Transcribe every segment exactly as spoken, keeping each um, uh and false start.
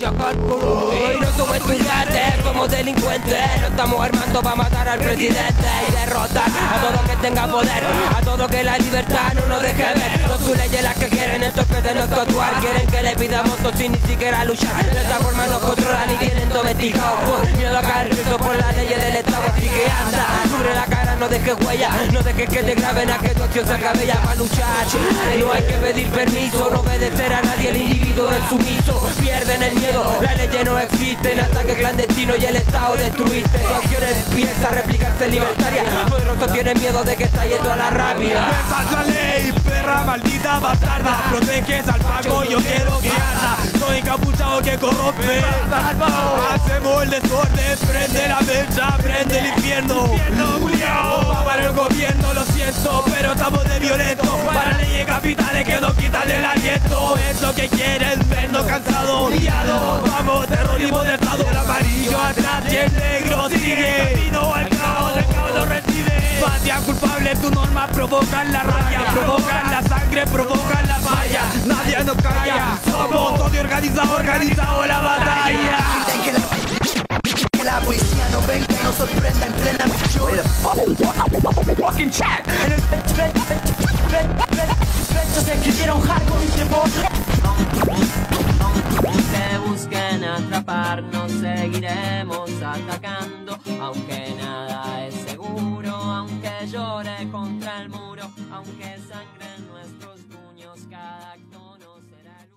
yo calculo. Y no somos estudiantes, somos delincuentes. Nos estamos armando para matar al presidente y derrotar a todo que tenga poder, a todo que la libertad no nos deje ver. No sus leyes las que quieren entorpecer nuestro actuar. Quieren que le pidamos todo sin ni siquiera luchar. De esta forma nos controlan y tienen domesticados por miedo a caer preso por las leyes del Estado. Así que anda, cubre la cara, no dejes huella, no dejes que te graben a que tu acción se acabe ya para luchar. No hay que pedir permiso, no obedecer a nadie, el individuo es sumiso. Pierden el miedo, las leyes no existen, ataque clandestino y el Estado destruiste. Tu acción empieza a replicarse libertaria, poderosos tienen miedo de que estalle toda la rabia. Pesas la ley, perra maldita bastarda, proteges al pago, yo quiero que arda. Soy encapuchado que corrompe, hacemos el desorden, prende la mecha, prende el infierno. Cuidado para el gobierno, lo siento, pero estamos de violentos. Para leyes capitales que nos quitan el aliento. Eso que quieren vernos cansados, guiados. Vamos, terrorismo de Estado. El amarillo atrás y el negro sigue. Camino al caos, el caos lo recibe. Patria culpable, tus normas provocan la rabia, provocan la sangre, provocan la falla. Nadie nos calla, somos odio organizado, organizado la batalla. Que la policía no venga y nos sorprenda en plena misión. Fucking chat. En el pecho, pecho se escribieron hardcore y trepón. Aunque busquen atraparnos, seguiremos atacando. Aunque nada es seguro, aunque llore contra el muro, aunque sangren nuestros puños, cada acto no será el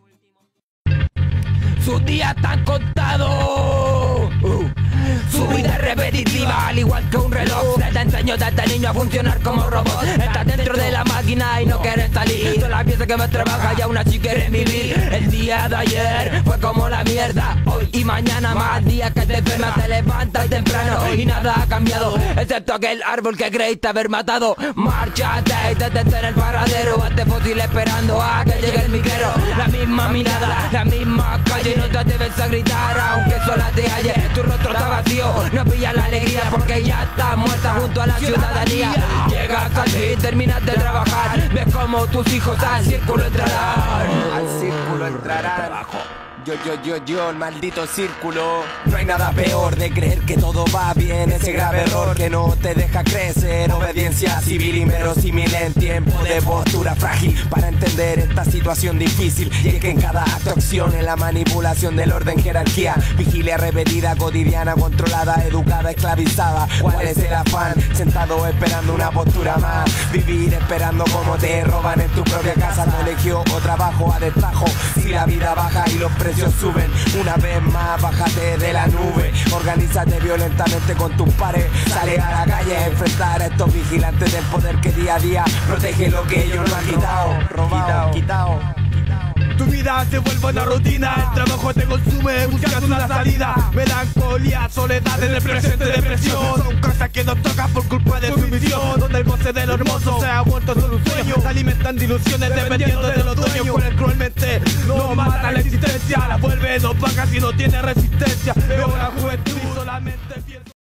último. Sus días están contados. Uh. Su vida es repetitiva, al igual que un reloj. Desde enseño desde niño a funcionar como robot. Estás dentro de la máquina y no quieres salir. Son las piezas que más trabajas y aún así quieres vivir. El día de ayer fue como la mierda. Hoy y mañana más días que te enfermas. Te levantas temprano y nada ha cambiado, excepto aquel árbol que creíste haber matado. Márchate y detente en el paradero, hazte fósil esperando a que llegue el miguero. La misma mirada, la misma calle y no te atreves a gritar aunque sola te halle. Tu rostro está vacío, no pillas la alegría porque ya estás muerta junto a la ciudadanía. Llegas allí, terminas de trabajar, ves como tus hijos al círculo entrarán. Al círculo entrarán. Yo, yo, yo, yo, el maldito círculo. No hay nada peor de creer que todo va bien. Ese grave error que no te deja crecer. Obediencia civil inverosímil en tiempo de postura frágil. Para entender esta situación difícil. Y es que en cada acto acción, en la manipulación del orden, jerarquía, vigilia repetida, cotidiana, controlada, educada, esclavizada. ¿Cuál es el afán? Sentado esperando una postura más. Vivir esperando como te roban en tu propia casa, colegio o trabajo a destajo. Si la vida baja y los precios suben, una vez más bájate de la nube. Organízate violentamente con tus pares. Sale a la calle a enfrentar a estos vigilantes del poder que día a día protege lo que ellos no han quitado, robado, quitado. Tu vida se vuelve una rutina, el trabajo te consume, buscas una salida. Melancolía, soledad en el presente, depresión. Son cosas que nos tocan por culpa de tu misión. Donde el goce de lo hermoso se ha vuelto solo un sueño. Se alimentan de ilusiones dependiendo de los dueños. Por el cruelmente no mata la existencia, la vuelve opaca si no tiene resistencia. Veo la juventud solamente fiel.